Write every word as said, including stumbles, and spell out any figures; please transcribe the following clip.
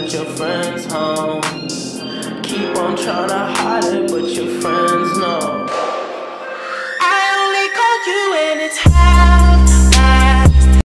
but your friends home. Keep on trying to hide it, but your friends know. I only call you when it's high.